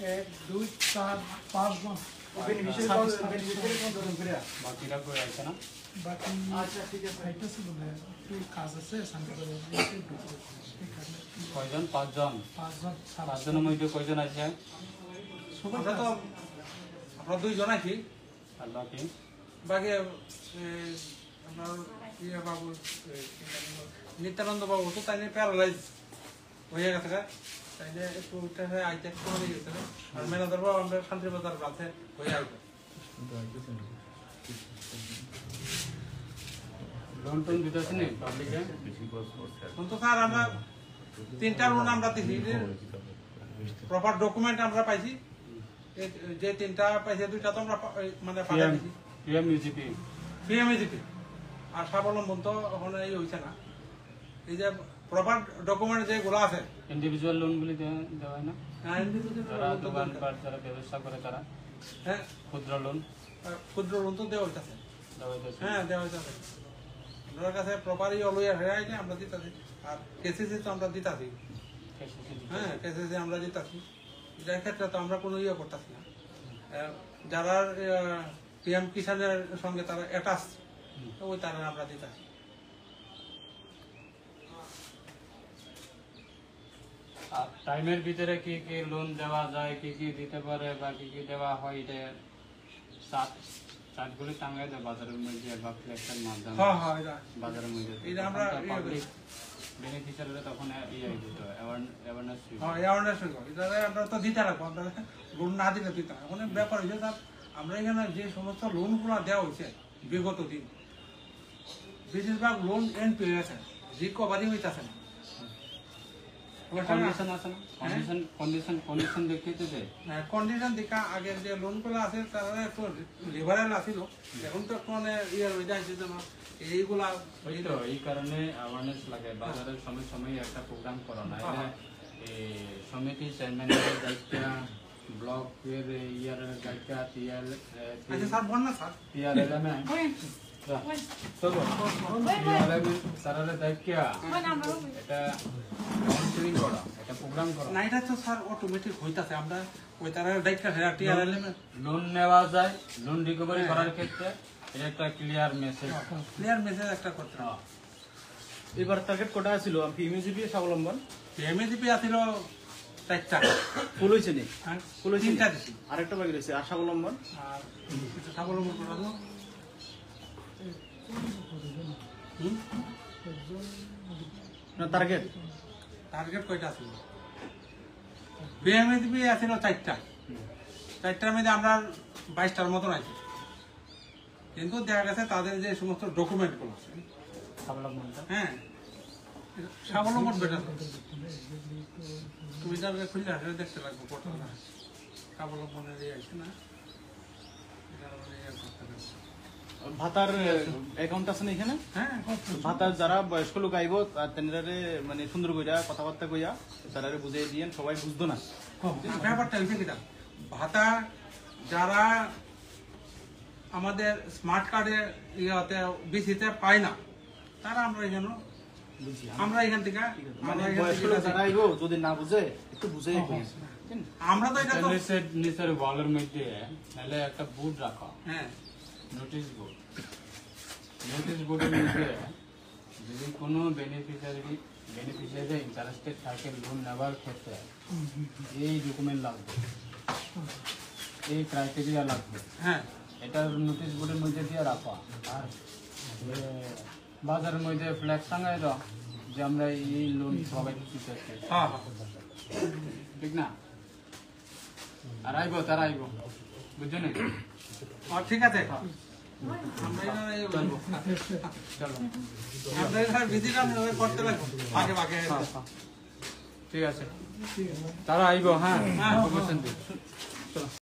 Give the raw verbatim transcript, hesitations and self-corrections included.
এক দুই চার পাঁচ জন বাকিরা করে আছে না বাকি আচ্ছা ঠিক আছে এটা ছিল না একটু কাজ আছে শান্তি করে কয়জন পাঁচজন পাঁচজন পাঁচজনের মধ্যে কয়জন আছে আমরা তো আমরা দুইজন আছি আর বাকি বাকি আপনার ইয়ে বাবু নিত্যানন্দ বাবু তো তাই প্যারালাইজ হয়ে গেছে তাই একটু আইতে একটু হয়ে গেছে আর ম্যানেজার বাবু আমরা শান্তিবাজার কাছে হয়ে আসবে লোন টোন দিতেছে নি পাবলিকে তো স্যার আমরা তিনটা লোন আমরা দিছি প্রপার ডকুমেন্ট আমরা পাইছি যে তিনটা পাইছে দুইটা তো আমরা মানে পাঠাই দিছি পিএমইউজিপি পিএমইজিপি আর স্বাবলম্বন তো ওখানে এই হইছে না এই যে প্রপার ডকুমেন্ট যেগুলো আছে ইন্ডিভিজুয়াল লোনগুলি দেওয়া হয় না হ্যাঁ যারা দোকানপাট যারা ব্যবসা করে তারা হ্যাঁ ক্ষুদ্র লোন ক্ষুদ্র লোন তো দেওয়া হইতেছে দেওয়া হইতেছে হ্যাঁ দেওয়া হইতেছে আপনার কাছে প্রপারই অলওয়ার হয়ে আইলে আমরা দিতেছি আর কেসিসি তো আমরা দিতেছি হ্যাঁ কেসিসি আমরা দিতেছি যার ক্ষেত্রে তো আমরা কোনো ইয়ে করতেছি না যারা পিএম কিষানের সঙ্গে তারা অ্যাটাচ ওই তারা আমরা দিতেছি টাইমের ভিতরে কি কি লোন দেওয়া যায় কি কি দিতে পারে বা কি কি দেওয়া হয় এটা সাত চার্টগুলি টাঙ্গাই দেয় বাজারের মধ্যে বা ফ্লেক্সের মাধ্যমে হ্যাঁ হ্যাঁ বাজারের মধ্যে এটা আমরা পাবলিক বেনিফিশিয়ারিরা তখন ইয়ে দিত অ্যাওয়ারনেস হ্যাঁ অ্যাওয়ারনেস এটা আমরা তো দিতে রাখবো আমরা লোন না দিলে দিতে হবে অনেক ব্যাপার হয়েছে স্যার আমরা এখানে যে সমস্ত লোনগুলো দেওয়া হয়েছে বিগত দিন বেশিরভাগ লোন এন্ড পেয়ে গেছে রিকভারি হইতেছে না কন্ডিশন আছে না কন্ডিশন কন্ডিশন কন্ডিশন দেখিয়ে দেয় কন্ডিশন দেখা আগের যে লোনগুলো আছে তারা একটু লিবারেল আছিল এখন তো একটু মানে ইয়ে হয়ে যাচ্ছে যেন এইগুলা ওই তো এই কারণে অ্যাওয়ারনেস লাগে বাজারের সময় সময় একটা প্রোগ্রাম করা না এই সমিতি চেয়ারম্যানের দায়িত্ব ব্লকের ইয়ারের দায়িত্ব টিএল আচ্ছা স্যার বল না স্যার টিআর এলএম চলো টিআর স্যারের দায়িত্ব এটা কাউন্সিলিং করা এটা প্রোগ্রাম করা না এটা তো স্যার অটোমেটিক হইতাছে আমরা ওই তারা দায়িত্ব হেরা টিআর এলএম লোন নেওয়া যায় লোন রিকভারি করার ক্ষেত্রে এটা একটা ক্লিয়ার মেসেজ ক্লিয়ার মেসেজ একটা করতে হবে এবার টার্গেট কোটা ছিল পিএমইজিপি স্বাবলম্বন পিএমইজিপি আছিল চারটা ফুল হয়েছে নি হ্যাঁ ফুল হয়েছে তিনটা দিছি আরেকটা বাকি রয়েছে আর স্বাবলম্বন আর এটা স্বাবলম্বন করা তো হুম না টার্গেট টার্গেট কয়টা ছিল পিএমইজিপি আছিল চারটা চারটার মধ্যে আমরা বাইশটার মতন আছে কিন্তু দেখা গেছে তাদের যে সমস্ত ডকুমেন্টগুলো আছে হ্যাঁ স্বাবলম্বন বেটার তুমি তার খুললে হাসলে দেখতে লাগবো পোর্টালটা স্বাবলম্বনের ইয়ে আছে না ভাতার অ্যাকাউন্ট আছে না এখানে হ্যাঁ ভাতার যারা বয়স্ক লোক আইব তাদের মানে সুন্দর কইরা কথাবার্তা কইয়া তারা বুঝাই দিয়েন সবাই বুঝতো না ব্যাপারটা হয়েছে কিনা ভাতা যারা আমাদের স্মার্ট কার্ডে ইয়েতে বিসিতে পায় না তারা আমরা এখানে আমরা এখান থেকে মানে বয়স্ক লোক যারা আইব যদি না বুঝে একটু বুঝে আমরা তো এটা তো নিচের নিচের ওয়ালের মধ্যে নাহলে একটা বোর্ড রাখা হ্যাঁ নোটিশ বোর্ড নোটিশ বোর্ডের মধ্যে যদি কোনো বেনিফিশিয়ারি বেনিফিশিয়ারি ইন্টারেস্টেড থাকে লোন নেওয়ার ক্ষেত্রে এই ডকুমেন্ট লাগবে এই ক্রাইটেরিয়া লাগবে হ্যাঁ এটা নোটিশ বোর্ডের মধ্যে দিয়ে রাখা আর বাজারের মধ্যে ফ্ল্যাক্স টাঙাই দাও যে আমরা এই লোন সবাই দিতে হ্যাঁ ঠিক না আর আইব তারা আইব বুঝছো না ঠিক আছে ঠিক আছে তারা আইব হ্যাঁ